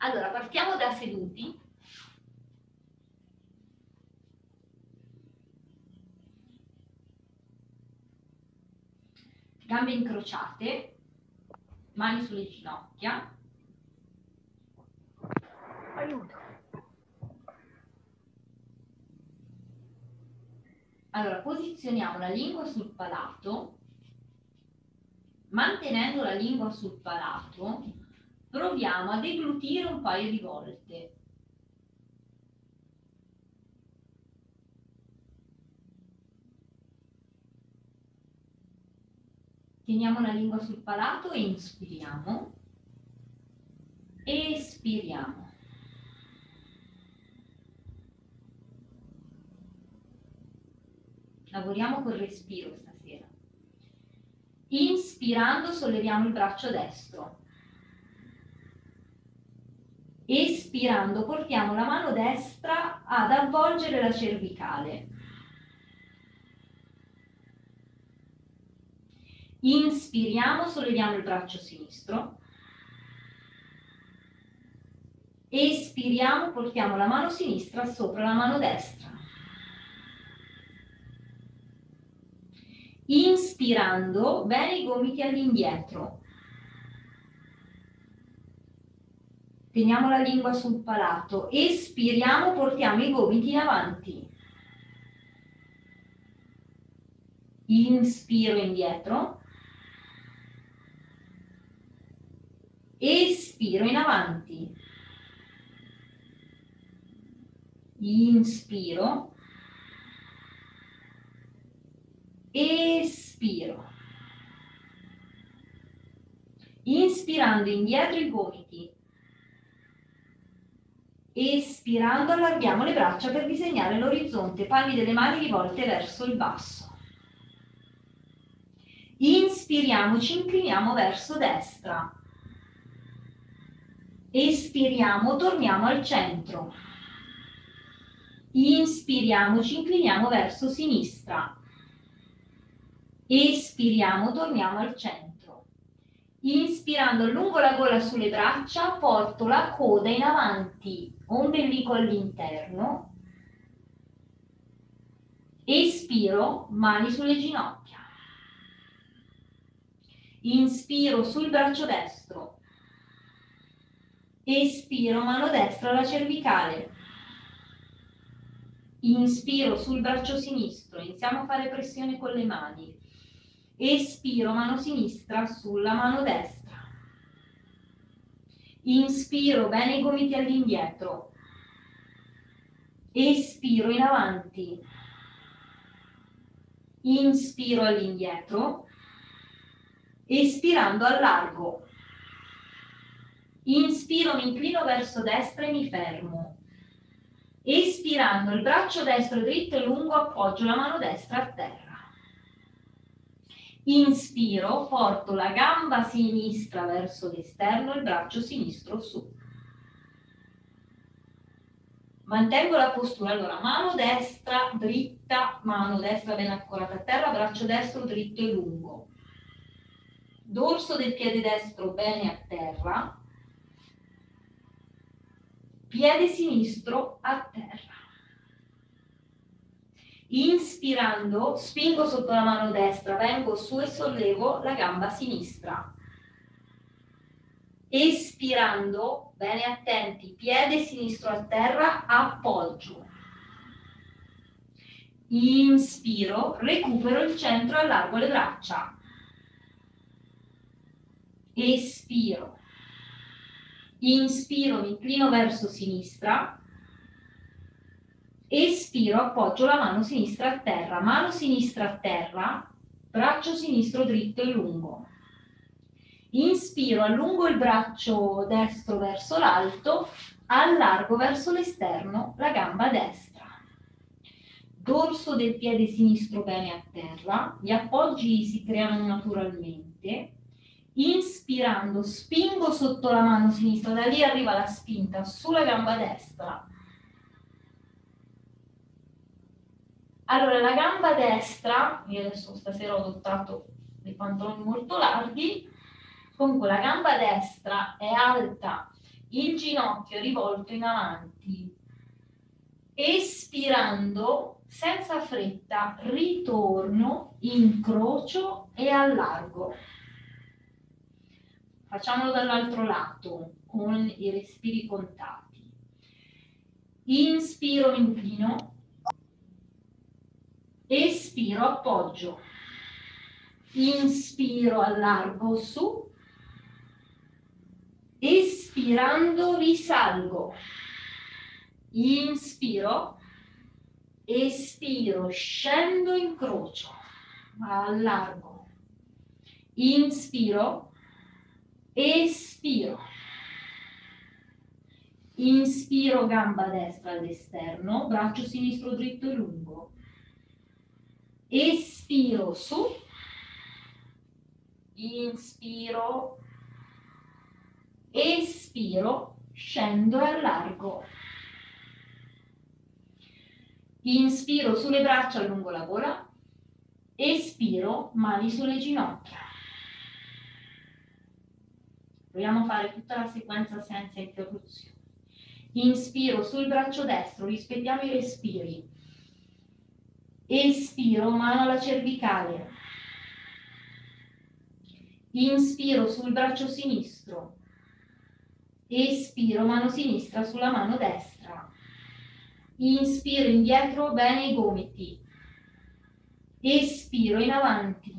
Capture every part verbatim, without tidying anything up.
Allora, partiamo da seduti. Gambe incrociate, mani sulle ginocchia. Aiuto. Allora, posizioniamo la lingua sul palato. Mantenendo la lingua sul palato, proviamo a deglutire un paio di volte. Teniamo la lingua sul palato e inspiriamo. Espiriamo. Lavoriamo col respiro stasera. Inspirando solleviamo il braccio destro. Espirando portiamo la mano destra ad avvolgere la cervicale. Inspiriamo, solleviamo il braccio sinistro. Espiriamo, portiamo la mano sinistra sopra la mano destra. Inspirando, bene i gomiti all'indietro. Teniamo la lingua sul palato. Espiriamo, portiamo i gomiti in avanti. Inspiro indietro. Espiro in avanti. Inspiro. Espiro. Inspirando indietro i gomiti. Espirando allarghiamo le braccia per disegnare l'orizzonte, palmi delle mani rivolte verso il basso. Inspiriamo, ci incliniamo verso destra. Espiriamo, torniamo al centro. Inspiriamo, ci incliniamo verso sinistra. Espiriamo, torniamo al centro. Inspirando, allungo la gola sulle braccia, porto la coda in avanti, ombelico all'interno. Espiro, mani sulle ginocchia. Inspiro sul braccio destro. Espiro, mano destra alla cervicale. Inspiro sul braccio sinistro, iniziamo a fare pressione con le mani. Espiro, mano sinistra sulla mano destra. Inspiro, bene i gomiti all'indietro. Espiro in avanti. Inspiro all'indietro. Espirando allargo. Inspiro, mi inclino verso destra e mi fermo. Espirando, il braccio destro dritto e lungo, appoggio la mano destra a terra. Inspiro, porto la gamba sinistra verso l'esterno, il braccio sinistro su. Mantengo la postura, allora mano destra dritta, mano destra ben accorata a terra, braccio destro dritto e lungo. Dorso del piede destro bene a terra, piede sinistro a terra. Inspirando, spingo sotto la mano destra, vengo su e sollevo la gamba sinistra. Espirando, bene attenti, piede sinistro a terra, appoggio. Inspiro, recupero il centro, allargo le braccia. Espiro. Inspiro, mi inclino verso sinistra. Espiro, appoggio la mano sinistra a terra, mano sinistra a terra, braccio sinistro dritto e lungo. Inspiro, allungo il braccio destro verso l'alto, allargo verso l'esterno la gamba destra. Dorso del piede sinistro bene a terra, gli appoggi si creano naturalmente. Inspirando, spingo sotto la mano sinistra, da lì arriva la spinta sulla gamba destra. Allora, la gamba destra, io adesso stasera ho adottato dei pantaloni molto larghi, comunque la gamba destra è alta il ginocchio è rivolto in avanti. Espirando, senza fretta, ritorno, incrocio e allargo. Facciamolo dall'altro lato, con i respiri contati. Inspiro, mi inclino. Espiro, appoggio. Inspiro, allargo su. Espirando, risalgo. Inspiro. Espiro, scendo, incrocio. Allargo. Inspiro. Espiro. Inspiro, gamba destra all'esterno, braccio sinistro dritto e lungo. Espiro su. Inspiro. Espiro, scendo e allargo. Inspiro sulle braccia lungo la gola. Espiro, mani sulle ginocchia. Proviamo a fare tutta la sequenza senza interruzione. Inspiro sul braccio destro, rispettiamo i respiri. Espiro, mano alla cervicale. Inspiro sul braccio sinistro. Espiro, mano sinistra sulla mano destra. Inspiro indietro, bene i gomiti. Espiro in avanti.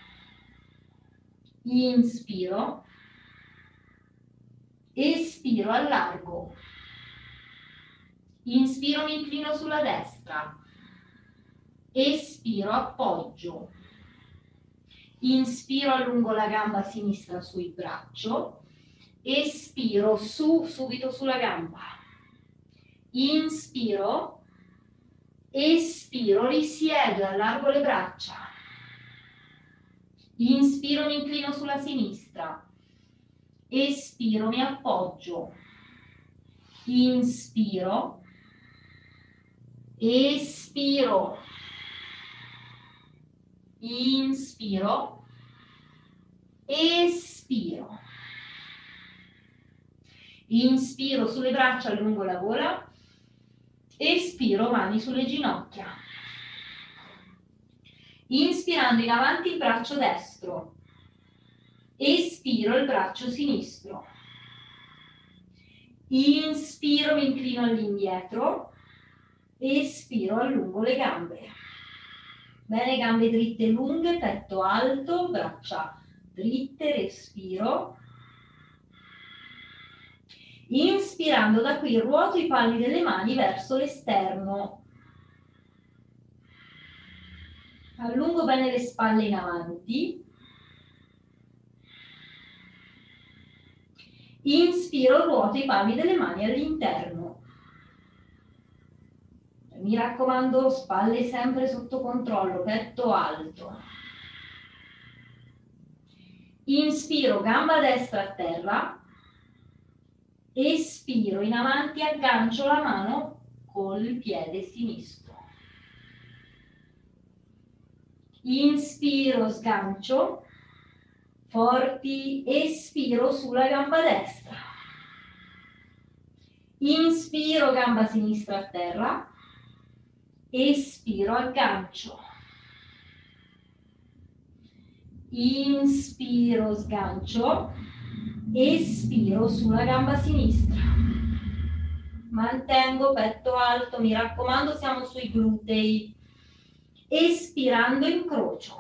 Inspiro. Espiro, allargo. Inspiro, mi inclino sulla destra. Espiro, appoggio. Inspiro, allungo la gamba sinistra sul braccio. Espiro, su, subito sulla gamba. Inspiro. Espiro, risiedo e allargo le braccia. Inspiro, mi inclino sulla sinistra. Espiro, mi appoggio. Inspiro. Espiro. Inspiro. Espiro. Inspiro sulle braccia lungo la gola. Espiro, mani sulle ginocchia. Inspirando in avanti il braccio destro. Espiro il braccio sinistro. Inspiro, mi inclino all'indietro. Espiro, allungo le gambe. Bene, gambe dritte e lunghe, petto alto, braccia dritte, respiro. Inspirando da qui ruoto i palmi delle mani verso l'esterno. Allungo bene le spalle in avanti. Inspiro, ruoto i palmi delle mani all'interno. Mi raccomando, spalle sempre sotto controllo, petto alto. Inspiro, gamba destra a terra. Espiro, in avanti aggancio la mano col piede sinistro. Inspiro, sgancio. Forti, espiro sulla gamba destra. Inspiro, gamba sinistra a terra. Espiro, aggancio. Inspiro, sgancio. Espiro sulla gamba sinistra. Mantengo petto alto, mi raccomando, siamo sui glutei. Espirando, incrocio.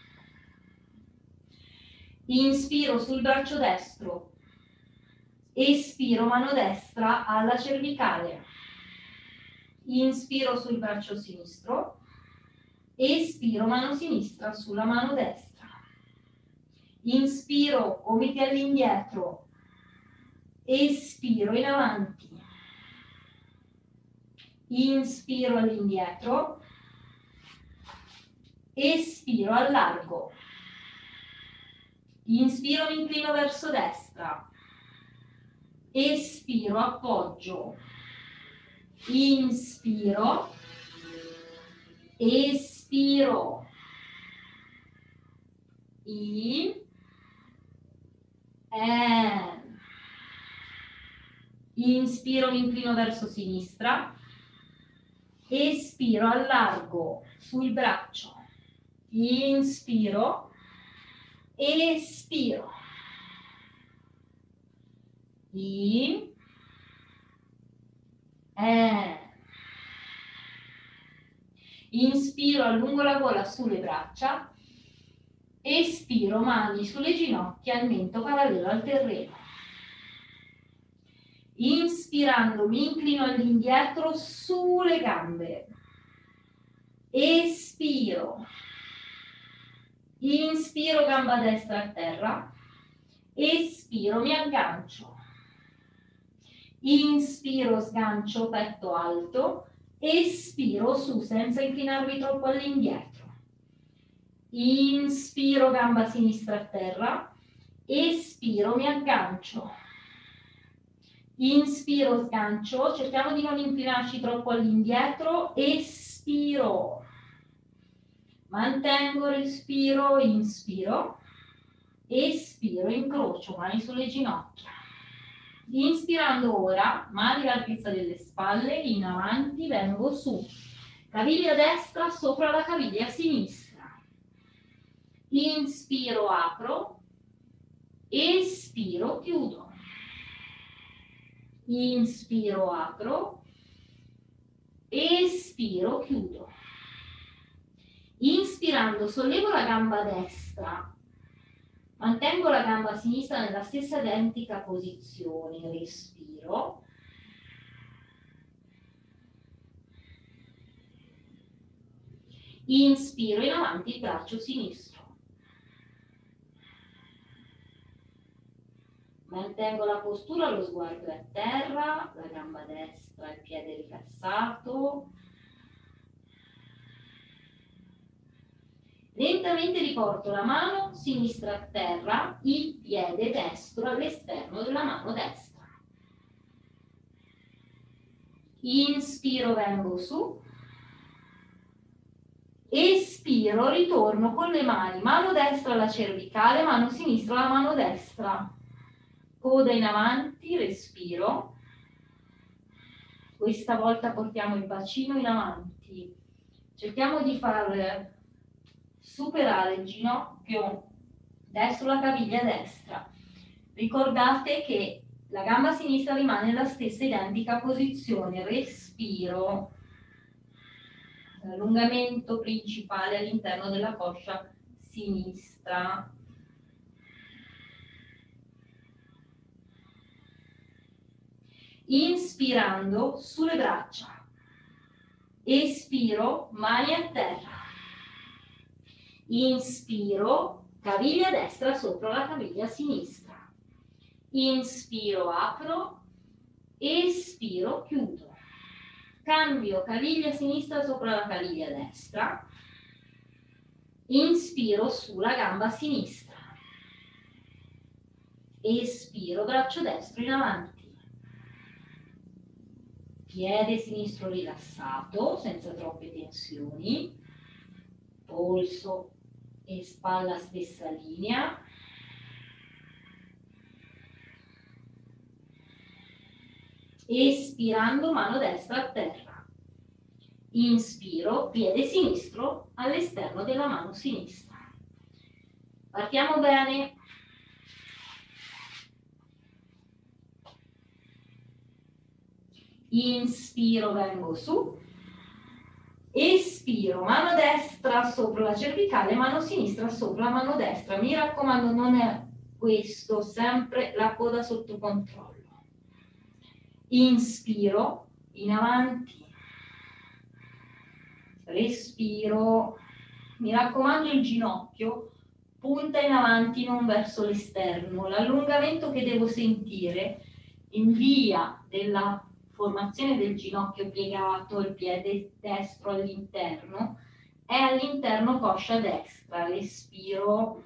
Inspiro sul braccio destro. Espiro, mano destra alla cervicale. Inspiro sul braccio sinistro. Espiro, mano sinistra sulla mano destra. Inspiro, gomiti all'indietro. Espiro in avanti. Inspiro all'indietro. Espiro, allargo. Inspiro, mi inclino verso destra. Espiro, appoggio. Inspiro. Espiro. In. And. Inspiro, mi inclino verso sinistra. Espiro, allargo sul braccio. Inspiro. Espiro. In. Eh. Inspiro, allungo la gola sulle braccia. Espiro, mani sulle ginocchia, il mento parallelo al terreno. Inspirando, mi inclino all'indietro sulle gambe. Espiro. Inspiro, gamba destra a terra. Espiro, mi aggancio. Inspiro, sgancio, petto alto. Espiro, su, senza inclinarmi troppo all'indietro. Inspiro, gamba sinistra a terra. Espiro, mi aggancio. Inspiro, sgancio. Cerchiamo di non inclinarci troppo all'indietro. Espiro. Mantengo, respiro, inspiro. Espiro, incrocio, mani sulle ginocchia. Inspirando ora, mani all'altezza delle spalle, in avanti, vengo su. Caviglia destra sopra la caviglia sinistra. Inspiro, apro. Espiro, chiudo. Inspiro, apro. Espiro, chiudo. Inspirando, sollevo la gamba destra. Mantengo la gamba sinistra nella stessa identica posizione. Respiro. Inspiro, in avanti il braccio sinistro. Mantengo la postura, lo sguardo è a terra, la gamba destra, il piede rilassato. Lentamente riporto la mano sinistra a terra, il piede destro all'esterno della mano destra. Inspiro, vengo su. Espiro, ritorno con le mani, mano destra alla cervicale, mano sinistra alla mano destra. Coda in avanti, respiro. Questa volta portiamo il bacino in avanti. Cerchiamo di far superare il ginocchio destro la caviglia destra. Ricordate che la gamba sinistra rimane nella stessa identica posizione. Respiro. Allungamento principale all'interno della coscia sinistra. Inspirando sulle braccia. Espiro, mani a terra. Inspiro, caviglia destra sopra la caviglia sinistra. Inspiro, apro. Espiro, chiudo. Cambio, caviglia sinistra sopra la caviglia destra. Inspiro sulla gamba sinistra. Espiro, braccio destro in avanti. Piede sinistro rilassato, senza troppe tensioni. Polso e spalla stessa linea. Espirando, mano destra a terra. Inspiro, piede sinistro all'esterno della mano sinistra. Partiamo bene. Inspiro, vengo su. Espiro, mano destra sopra la cervicale, mano sinistra sopra la mano destra. Mi raccomando, non è questo, sempre la coda sotto controllo. Inspiro, in avanti. Respiro. Mi raccomando, il ginocchio punta in avanti, non verso l'esterno. L'allungamento che devo sentire in via della formazione del ginocchio piegato, il piede destro all'interno, è all'interno coscia destra. Respiro.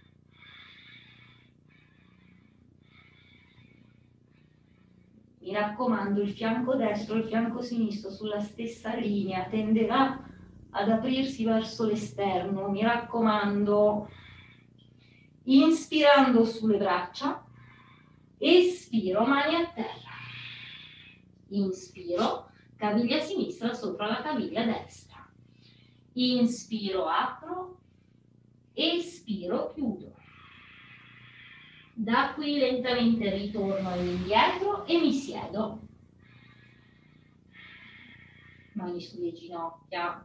Mi raccomando, il fianco destro e il fianco sinistro sulla stessa linea tenderà ad aprirsi verso l'esterno. Mi raccomando, inspirando sulle braccia, espiro, mani a terra. Inspiro, caviglia sinistra sopra la caviglia destra. Inspiro, apro, espiro, chiudo. Da qui lentamente ritorno all'indietro e mi siedo. Mani sulle ginocchia.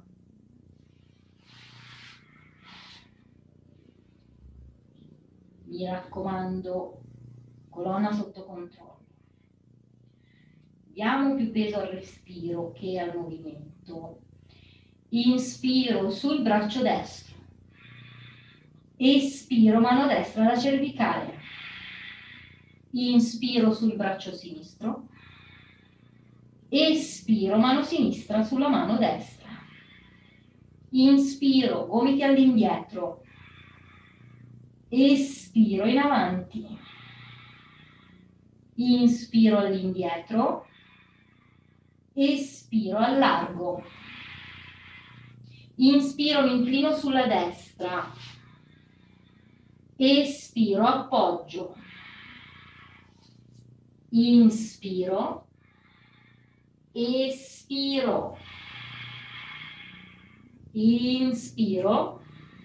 Mi raccomando, colonna sotto controllo. Diamo più peso al respiro che al movimento. Inspiro sul braccio destro. Espiro, mano destra alla cervicale. Inspiro sul braccio sinistro. Espiro, mano sinistra sulla mano destra. Inspiro, gomiti all'indietro. Espiro in avanti. Inspiro all'indietro. Espiro allargo. Inspiro, mi inclino sulla destra. Espiro, appoggio. Inspiro. Espiro. Inspiro.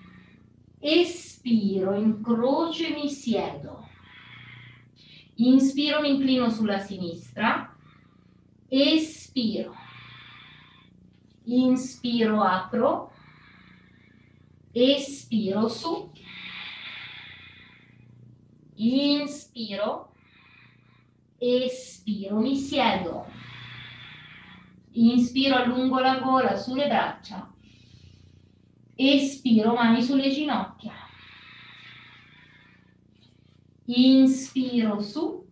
Espiro, incrocio e mi siedo. Inspiro, mi inclino sulla sinistra. Espiro. Inspiro, apro. Espiro, su. Inspiro. Espiro, mi siedo. Inspiro, allungo la gola sulle braccia. Espiro, mani sulle ginocchia. Inspiro, su.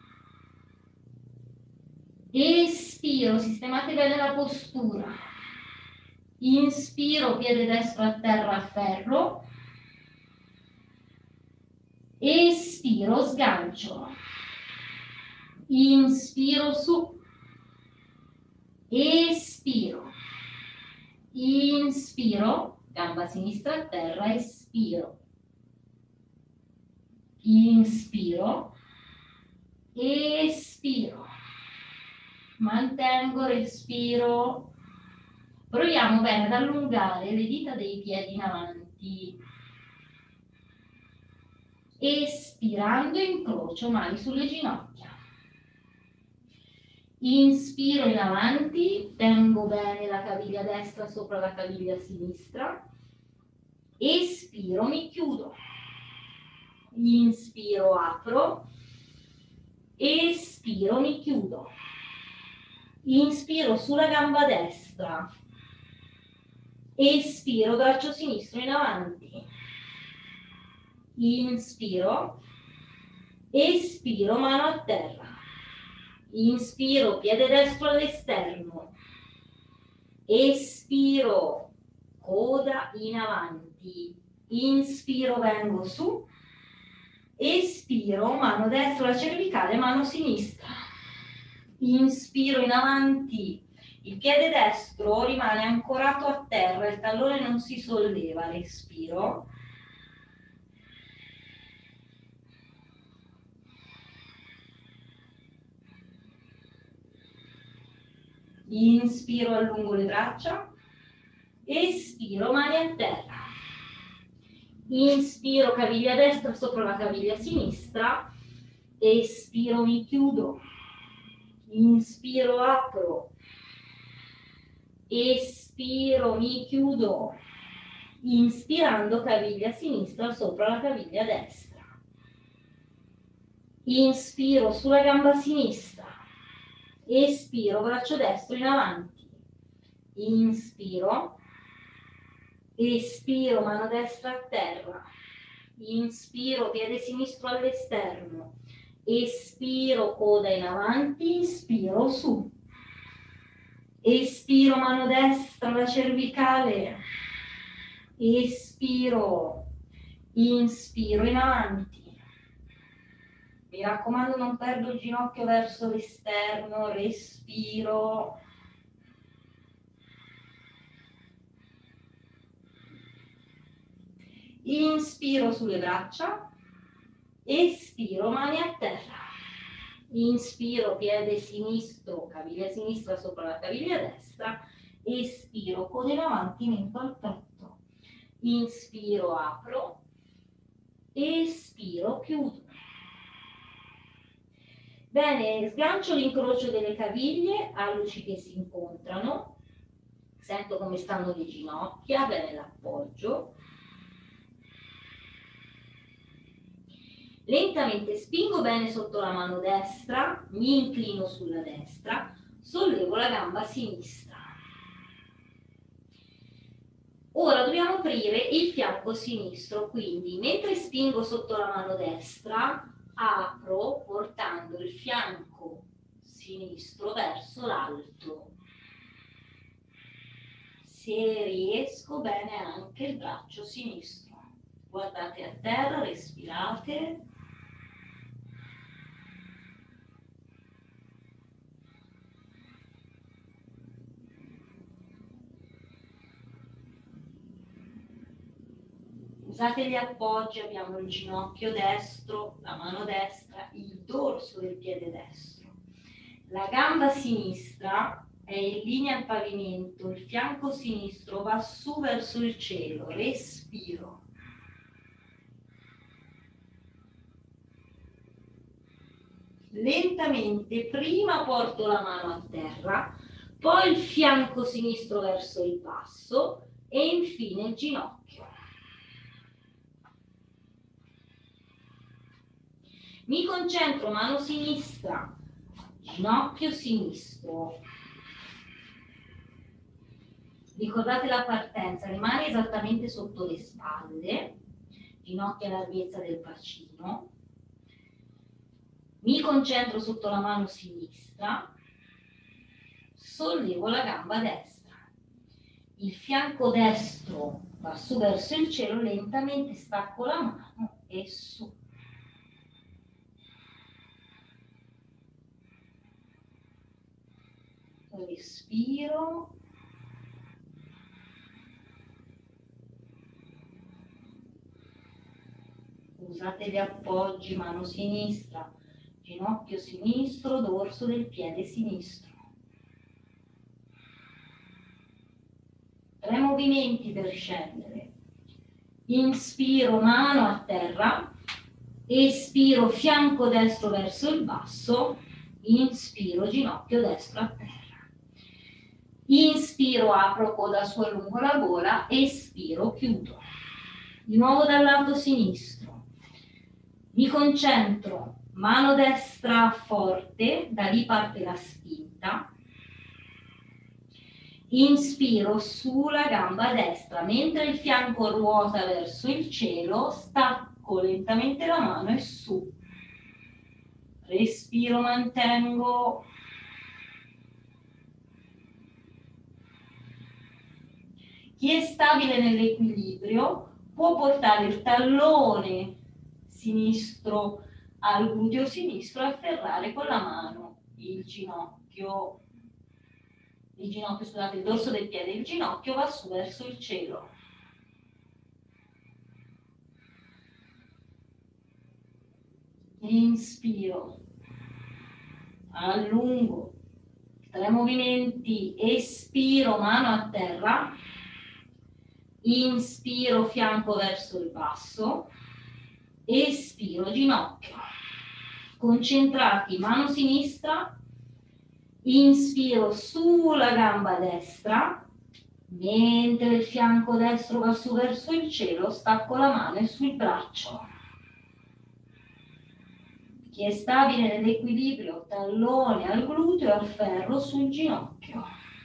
Espiro, sistemate bene la postura. Inspiro, piede destro a terra a ferro. Espiro, sgancio. Inspiro, su. Espiro. Inspiro, gamba sinistra a terra, espiro. Inspiro. Espiro. Mantengo, respiro. Proviamo bene ad allungare le dita dei piedi in avanti. Espirando, incrocio, mani sulle ginocchia. Inspiro in avanti, tengo bene la caviglia destra sopra la caviglia sinistra. Espiro, mi chiudo. Inspiro, apro. Espiro, mi chiudo. Inspiro sulla gamba destra. Espiro, braccio sinistro in avanti. Inspiro. Espiro, mano a terra. Inspiro, piede destro all'esterno. Espiro, coda in avanti. Inspiro, vengo su. Espiro, mano destra alla cervicale, mano sinistra. Inspiro in avanti. Il piede destro rimane ancorato a terra, il tallone non si solleva. Respiro. Inspiro, allungo le braccia. Espiro, mani a terra. Inspiro, caviglia destra sopra la caviglia sinistra. Espiro, mi chiudo. Inspiro, apro. Espiro, mi chiudo. Inspirando, caviglia sinistra sopra la caviglia destra. Inspiro sulla gamba sinistra. Espiro, braccio destro in avanti. Inspiro. Espiro, mano destra a terra. Inspiro, piede sinistro all'esterno. Espiro, coda in avanti. Inspiro, su. Espiro, mano destra alla cervicale. Espiro. Inspiro in avanti. Mi raccomando, non perdo il ginocchio verso l'esterno. Respiro. Inspiro sulle braccia. Espiro, mani a terra. Inspiro, piede sinistro, caviglia sinistra sopra la caviglia destra, espiro con in avanti, mento al petto, inspiro, apro, espiro, chiudo. Bene, sgancio l'incrocio delle caviglie, alluci che si incontrano, sento come stanno le ginocchia, bene l'appoggio. Lentamente spingo bene sotto la mano destra, mi inclino sulla destra, sollevo la gamba sinistra. Ora dobbiamo aprire il fianco sinistro, quindi mentre spingo sotto la mano destra, apro portando il fianco sinistro verso l'alto. Se riesco, bene anche il braccio sinistro. Guardate a terra, respirate. Usate gli appoggi, abbiamo il ginocchio destro, la mano destra, il dorso del piede destro. La gamba sinistra è in linea al pavimento, il fianco sinistro va su verso il cielo, respiro. Lentamente, prima porto la mano a terra, poi il fianco sinistro verso il basso e infine il ginocchio. Mi concentro, mano sinistra, ginocchio sinistro. Ricordate la partenza, rimane esattamente sotto le spalle, ginocchia a larghezza del bacino. Mi concentro sotto la mano sinistra, sollevo la gamba destra. Il fianco destro va su verso il cielo, lentamente stacco la mano e su. Respiro. Usate gli appoggi, mano sinistra, ginocchio sinistro, dorso del piede sinistro. Tre movimenti per scendere. Inspiro, mano a terra, espiro, fianco destro verso il basso, inspiro, ginocchio destro a terra. Inspiro, apro coda su e lungo la gola, espiro, chiudo. Di nuovo dal lato sinistro. Mi concentro, mano destra forte, da lì parte la spinta. Inspiro sulla gamba destra, mentre il fianco ruota verso il cielo, stacco lentamente la mano e su. Respiro, mantengo. Chi è stabile nell'equilibrio può portare il tallone sinistro al gluteo sinistro e afferrare con la mano il ginocchio. Il ginocchio, scusate, il dorso del piede, il ginocchio va su verso il cielo. Inspiro, allungo, tre movimenti, espiro, mano a terra, inspiro, fianco verso il basso, espiro, ginocchio. Concentrati, mano sinistra, inspiro sulla gamba destra, mentre il fianco destro va su verso il cielo, stacco la mano e sul braccio. Chi è stabile nell'equilibrio, tallone al gluteo e afferro sul ginocchio.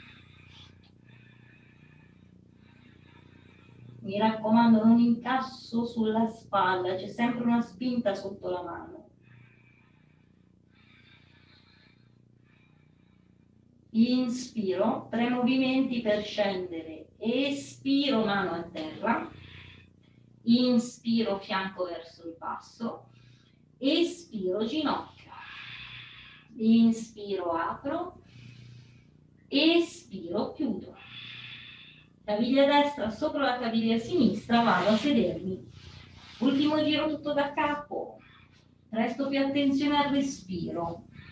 Mi raccomando, non incasso sulla spalla, c'è sempre una spinta sotto la mano. Inspiro, tre movimenti per scendere. Espiro, mano a terra. Inspiro, fianco verso il basso. Espiro, ginocchio. Inspiro, apro. Espiro, chiudo. Caviglia destra sopra la caviglia sinistra, vado a sedermi. Ultimo giro tutto da capo. Presto più attenzione al respiro.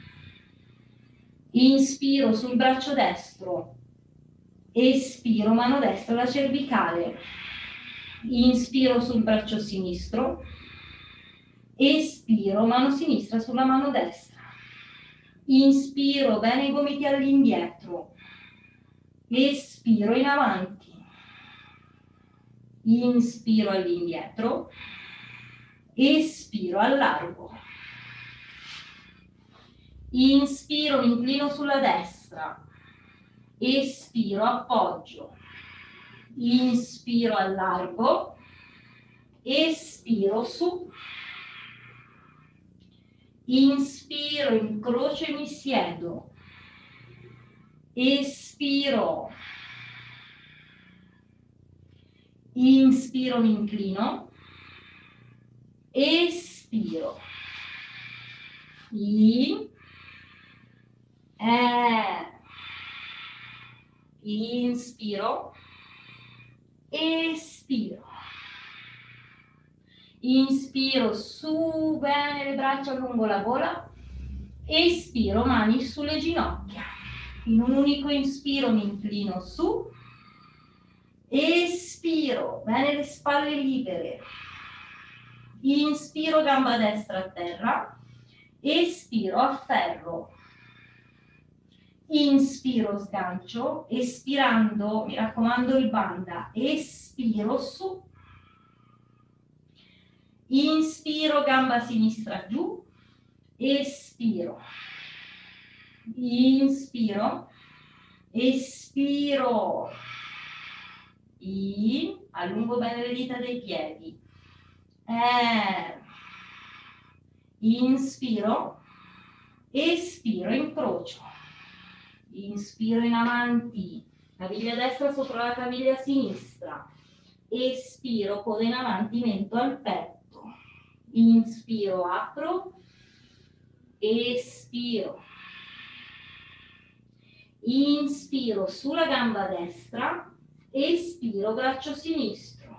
Inspiro sul braccio destro, espiro, mano destra alla cervicale, inspiro sul braccio sinistro, espiro, mano sinistra sulla mano destra, inspiro, bene i gomiti all'indietro, espiro in avanti, inspiro all'indietro, espiro al largo, inspiro, mi inclino sulla destra, espiro, appoggio, inspiro al largo, espiro su, inspiro, incrocio e mi siedo, espiro, inspiro, mi inclino, espiro, in, eh, inspiro, espiro, inspiro su, bene le braccia lungo la gola, espiro, mani sulle ginocchia, in un unico inspiro mi inclino su, espiro, bene le spalle libere, inspiro, gamba destra a terra, espiro, afferro, inspiro, sgancio, espirando, mi raccomando il banda, espiro su, inspiro, gamba sinistra giù, espiro, inspiro, espiro, in, allungo bene le dita dei piedi, eh, inspiro, espiro, incrocio, inspiro in avanti, caviglia destra sopra la caviglia sinistra, espiro, coda in avanti, mento al petto, inspiro, apro, espiro, inspiro sulla gamba destra, espiro, braccio sinistro,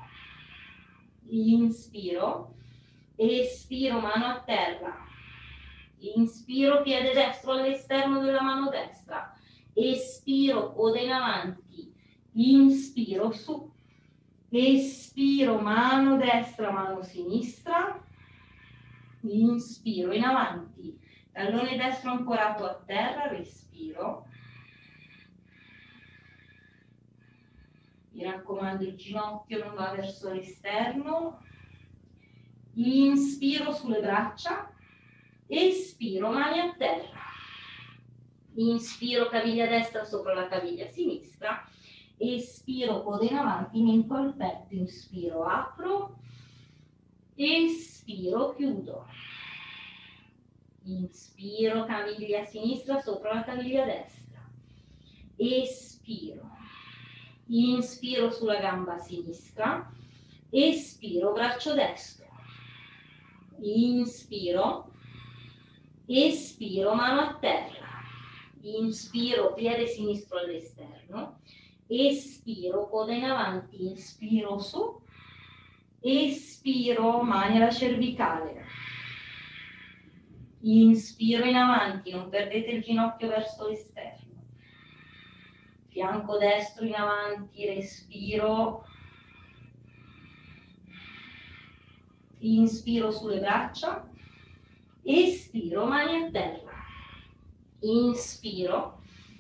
inspiro, espiro, mano a terra, inspiro, piede destro all'esterno della mano destra, espiro, coda in avanti, inspiro su, espiro, mano destra, mano sinistra, inspiro in avanti, tallone destro ancorato a terra, respiro, mi raccomando il ginocchio non va verso l'esterno, inspiro sulle braccia, espiro, mani a terra, inspiro, caviglia destra sopra la caviglia sinistra, espiro, coda in avanti, mento al petto, inspiro, apro, espiro, chiudo, inspiro, caviglia sinistra sopra la caviglia destra, espiro, inspiro sulla gamba sinistra, espiro, braccio destro, inspiro, espiro, mano a terra, inspiro, piede sinistro all'esterno, espiro, coda in avanti, inspiro su, espiro, mani alla cervicale, inspiro in avanti, non perdete il ginocchio verso l'esterno, fianco destro in avanti, respiro, inspiro sulle braccia, espiro, mani a terra, inspiro,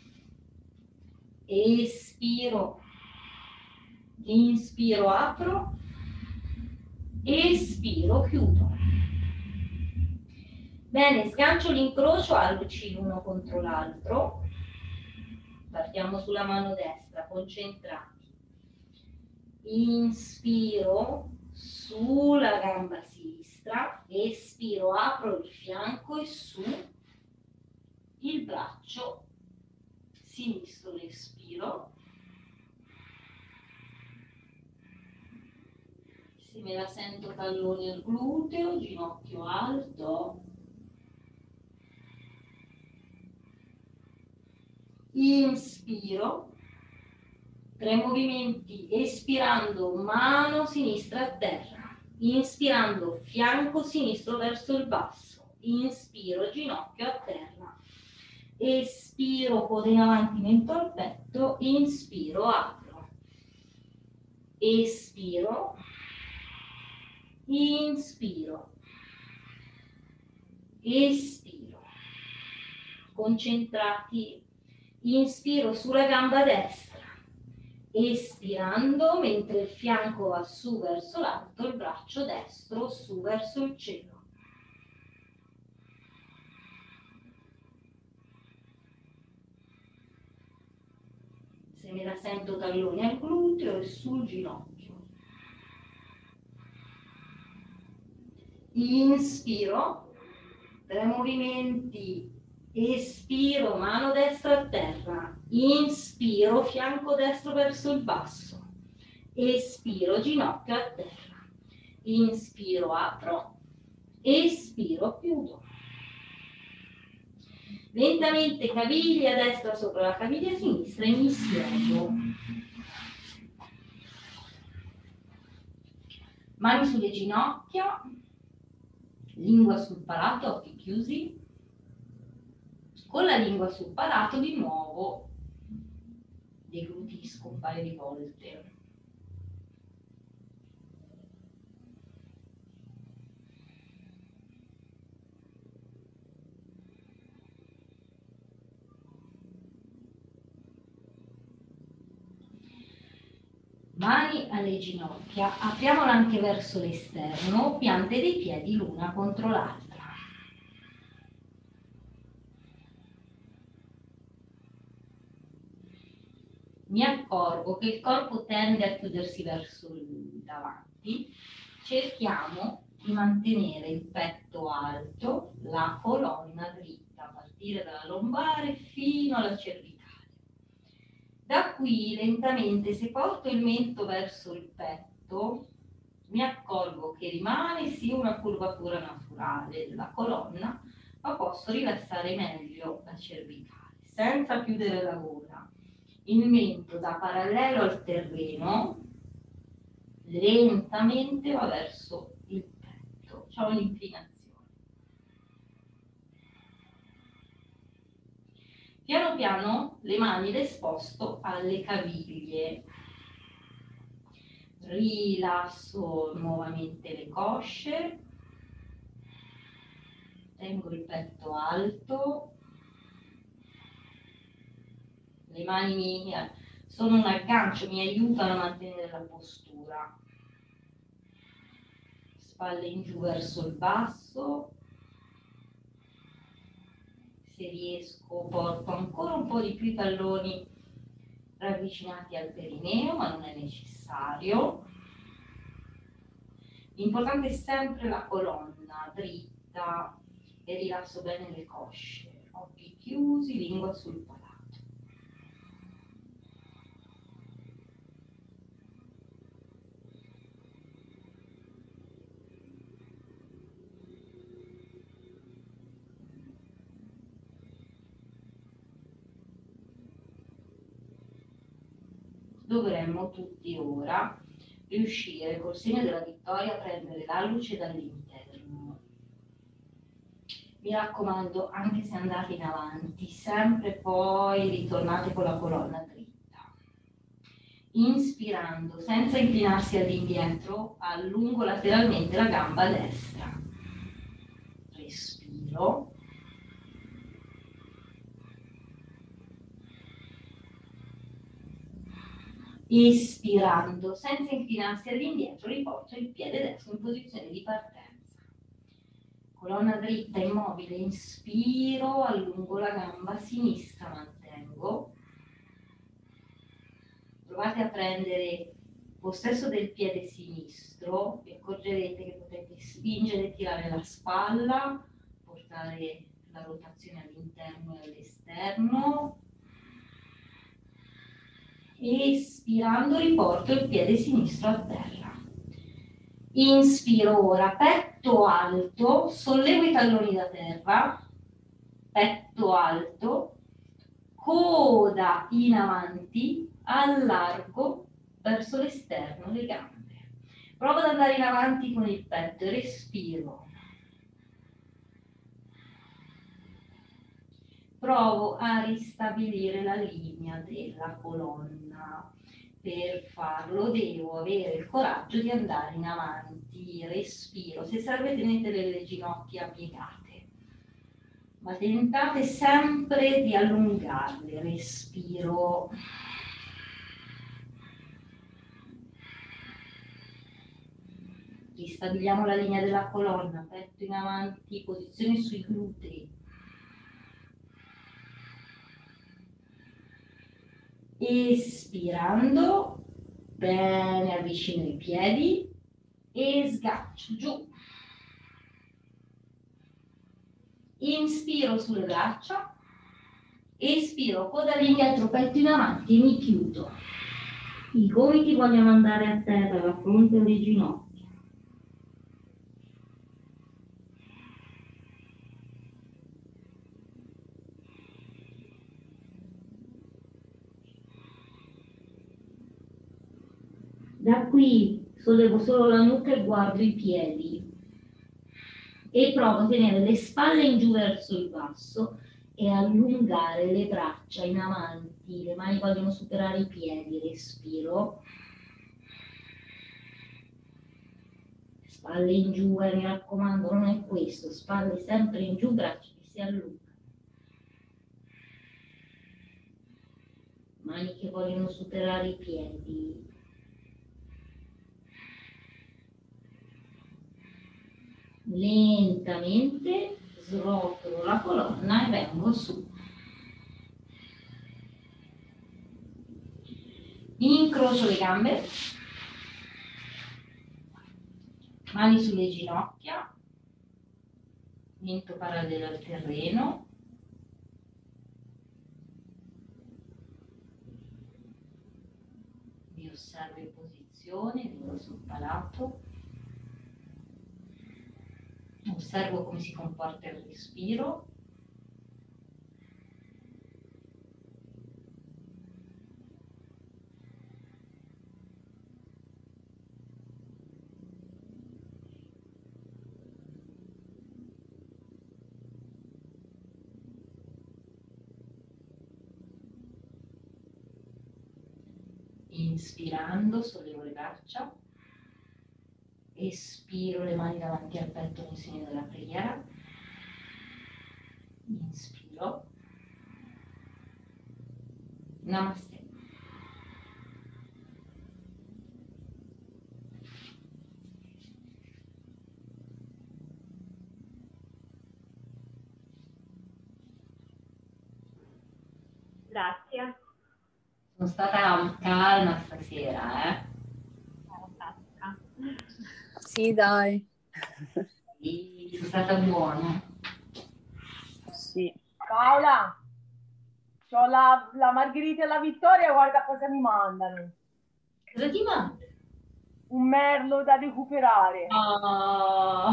espiro, inspiro, apro, espiro, chiudo. Bene, sgancio l'incrocio, alluci l'uno contro l'altro, partiamo sulla mano destra, concentrati, inspiro sulla gamba sinistra, espiro, apro il fianco e su il braccio sinistro, respiro, se me la sento talloni al gluteo, ginocchio alto, inspiro, tre movimenti, espirando mano sinistra a terra, inspirando fianco sinistro verso il basso, inspiro, ginocchio a terra, espiro, coda in avanti, mento al petto, inspiro, apro, espiro, inspiro, espiro, concentrati, inspiro sulla gamba destra, espirando mentre il fianco va su verso l'alto, il braccio destro su verso il cielo. Se me la sento talloni al gluteo e sul ginocchio. Inspiro, tre movimenti, espiro, mano destra a terra, inspiro, fianco destro verso il basso, espiro, ginocchio a terra, inspiro, apro, espiro, chiudo. Lentamente caviglia destra sopra la caviglia sinistra e mi siedo. Mani sulle ginocchia, lingua sul palato, occhi chiusi. Con la lingua sul palato di nuovo deglutisco un paio di volte. Mani alle ginocchia, apriamola anche verso l'esterno, piante dei piedi l'una contro l'altra. Mi accorgo che il corpo tende a chiudersi verso il davanti, cerchiamo di mantenere il petto alto, la colonna dritta, a partire dalla lombare fino alla cervicale. Da qui lentamente, se porto il mento verso il petto, mi accorgo che rimane sì una curvatura naturale della colonna, ma posso rilassare meglio la cervicale, senza chiudere la gola. Il mento da parallelo al terreno, lentamente va verso il petto, c'è un'inclinazione. Piano piano le mani le sposto alle caviglie. Rilasso nuovamente le cosce. Tengo il petto alto. Le mani mi, sono un aggancio, mi aiutano a mantenere la postura. Spalle in giù verso il basso. Se riesco porto ancora un po' di più i talloni ravvicinati al perineo, ma non è necessario. L'importante è sempre la colonna dritta e rilasso bene le cosce. Occhi chiusi, lingua sul palato. Dovremmo tutti ora riuscire col segno della vittoria a prendere la luce dall'interno. Mi raccomando, anche se andate in avanti, sempre poi ritornate con la colonna dritta. Inspirando, senza inclinarsi all'indietro, allungo lateralmente la gamba destra. Respiro. Ispirando, senza inclinarsi all'indietro, riporto il piede destro in posizione di partenza. Colonna dritta, immobile, inspiro, allungo la gamba sinistra, mantengo. Provate a prendere il possesso del piede sinistro e accorgerete che potete spingere e tirare la spalla, portare la rotazione all'interno e all'esterno. Espirando riporto il piede sinistro a terra. Inspiro ora, petto alto, sollevo i talloni da terra, petto alto, coda in avanti, allargo verso l'esterno le gambe. Provo ad andare in avanti con il petto, respiro. provo a ristabilire la linea della colonna. Per farlo devo avere il coraggio di andare in avanti, respiro. Se serve tenete le ginocchia piegate, ma tentate sempre di allungarle, respiro. Ristabiliamo la linea della colonna, petto in avanti, posizione sui glutei. Espirando, bene, avvicino i piedi e sgancio giù. Inspiro sulle braccia, espiro, coda all'indietro, petto in avanti e mi chiudo. I gomiti vogliono andare a terra, la fronte e le ginocchia. Da qui sollevo solo la nuca e guardo i piedi e provo a tenere le spalle in giù verso il basso e allungare le braccia in avanti, le mani vogliono superare i piedi, respiro. Spalle in giù, eh, mi raccomando, non è questo, spalle sempre in giù, braccia che si allungano. Mani che vogliono superare i piedi. Lentamente srotolo la colonna e vengo su. Incrocio le gambe, mani sulle ginocchia, mento parallelo al terreno. Mi osservo in posizione, vengo sul palato. Osservo come si comporta il respiro. Inspirando, sollevo le braccia. Espiro, le mani davanti al petto nel segno della preghiera. Inspiro. Namaste. Grazie. Sono stata calma stasera, eh? Fantastica. Sì, dai. Sì, sono stata buona. Sì. Paola, c'ho la, la Margherita e la Vittoria, guarda cosa mi mandano. Cosa ti manda? Un merlo da recuperare. Oh.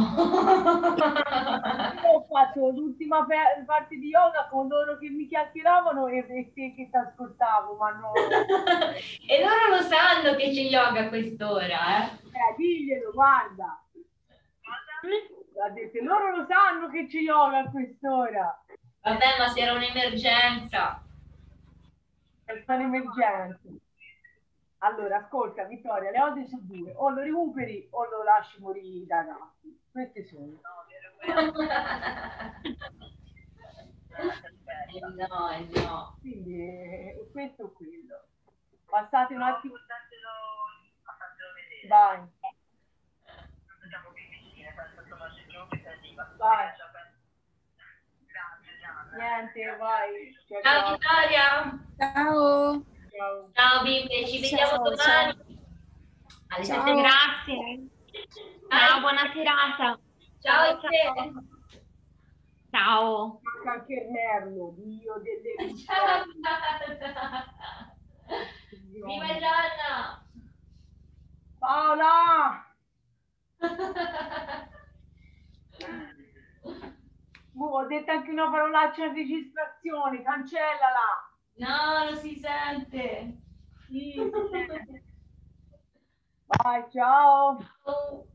Io ho fatto l'ultima pe- parte di yoga con loro che mi chiacchieravano e, e te che ti ascoltavo, ma no. E loro lo sanno che c'è yoga a quest'ora, eh? Eh, diglielo, guarda. Ha detto, loro lo sanno che c'è yoga a quest'ora. Vabbè, ma se era un'emergenza. È un'emergenza. Allora, ascolta, Vittoria, le ode sono due. O lo recuperi o lo lasci morire da gatti. Queste sono. Eh no, eh no. Quindi eh, questo o quello. Passate un attimo. Vai. Vai. Niente, vai. Ciao, Ciao ciao. Vittoria. Ciao. Ciao. Ciao bimbe, ci vediamo Ciao, domani. Alle Ciao. sette. Grazie. Ciao. Ciao, buona serata. Ciao a Ciao. te. Ciao. Manca anche il merlo, dio delle Ciao. visioni. Viva Gianna. Paola! Boh, ho detto anche una parolaccia in registrazione, cancellala! No, non si sente. Sì, si sente. Vai, ciao! Ciao.